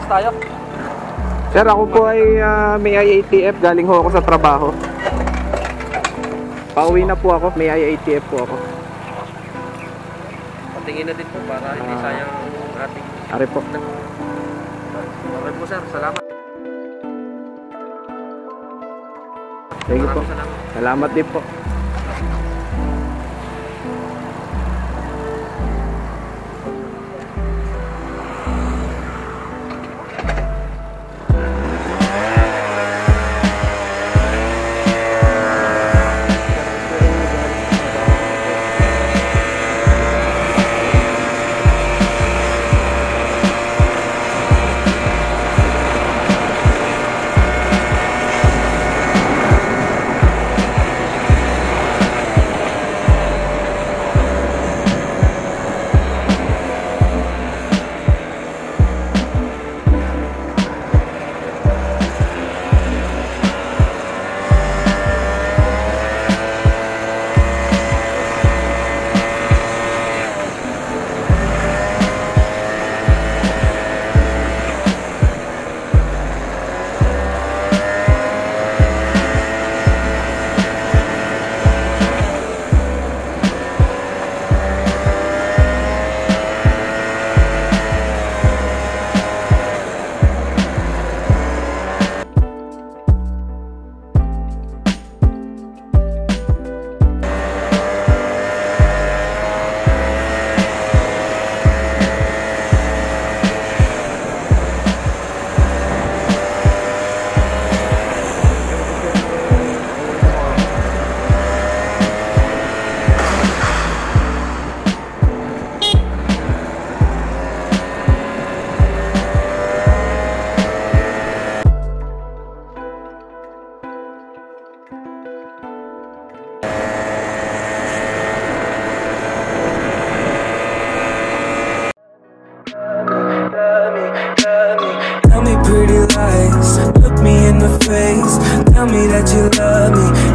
Bukas tayo. Sir, ako po ay may IATF. Galing ho ako sa trabaho. Pauwi na po ako. May IATF po ako. Patingin na din po para hindi sayang ating... Ari po. Okay po sir, salamat. Sige po. Salamat din po. Tell me pretty lies, look me in the face. Tell me that you love me,